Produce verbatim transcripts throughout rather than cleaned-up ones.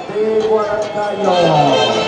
de Huancayo.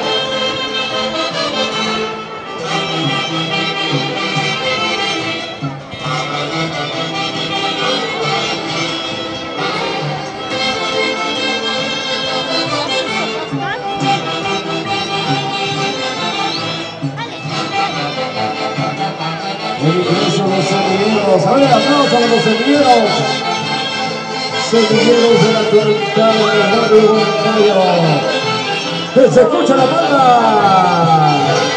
El ingreso de los semilleros. A ver, aplausos a los semilleros. Semilleros de la actualidad del barrio Huancayo. ¡Que se escucha la banda!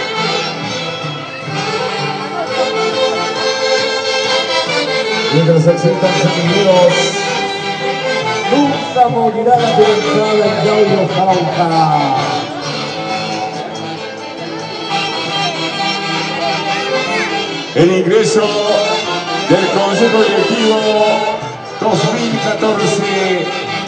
Mientras se excitan semilleros, nunca morirá la libertad del Gaudio Jauja. El ingreso del Consejo Directivo dos mil catorce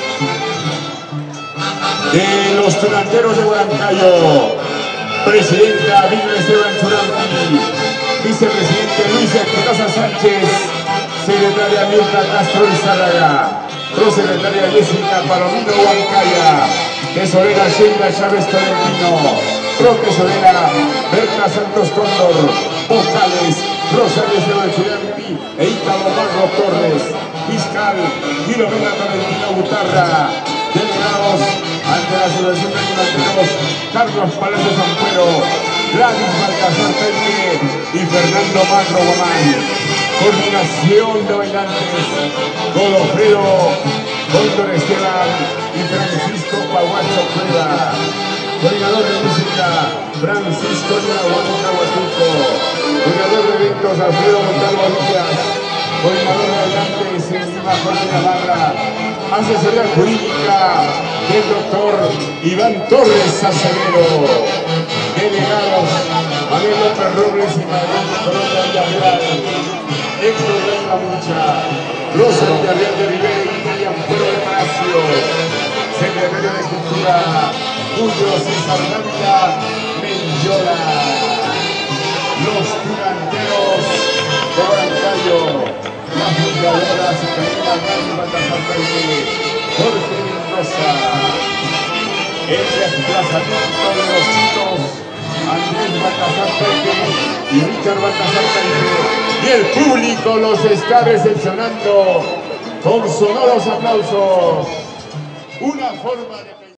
de los Delanteros de Huancayo. Presidenta Víctor Esteban Churampi, vicepresidente Luis Espinosa Sánchez, secretaria Mirta Castro Izárraga, prosecretaria Jessica Palomino Huancaya, tesorera Sheila Chávez Tolentino, profesorera Berta Santos Cóndor, vocales Rosario Esteban Churampi e Ítalo Magro Torres, fiscal Filomena Tolentino Butarra, delegados ante la Asociación de Delanteros Carlos Palacios Ampuero, Gladys Balcazar Peque y Fernando Magro Guamán. Coordinación de bailantes Godofredo Cóndor Esteban y Francisco Paguacho Cueva. Coordinador de música Francisco Nahuanca Huatuco. Coordinador de eventos Alfredo Montalvo Díaz. Coordinador de bailantes Encima Jorge Navarra. Asesoría jurídica del doctor Iván Torres Acevedo. Delegados Manuel López Robles y Manuel Corona Villarreal. Héctor de la Mucha, Rosa Villarreal de Rivera y Miriam Fuero de Palacio. Secretario de Cultura Julio César Dávila Menyola. Los Delanteros de Huancayo, las jugadoras Karina Gani Baltasar Peque, Jorge Mendoza. El desplazamiento de los chicos Andrés Baltasar Peque y Richard Baltasar Peque. Y el público los está recepcionando con sonoros aplausos. Una forma de